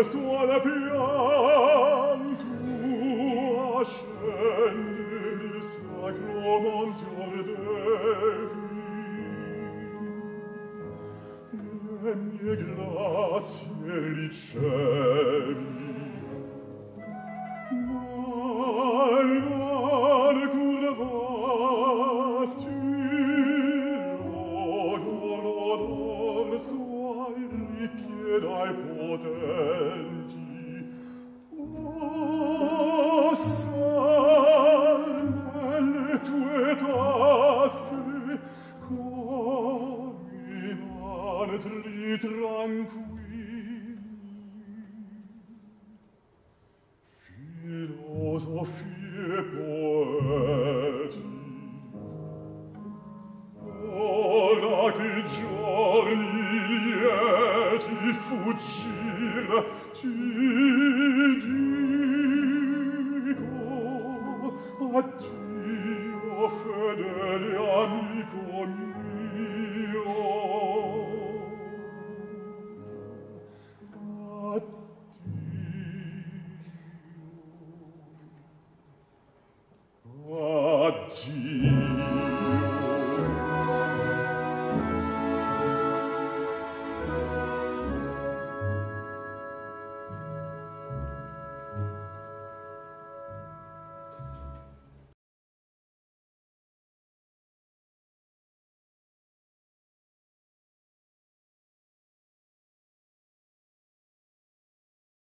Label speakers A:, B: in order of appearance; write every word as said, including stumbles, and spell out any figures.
A: suona pian tua scende il sacro monte ordevi. Le mie grazie ricevi, mai non curvasti l'odor, l'odor suoi ricchi ed ai potenti. Passar nelle tue tasche come in altri tranquilli. Filosofie poeti, ora che giorni lieti fuggir ti dico addio fedele amico mio.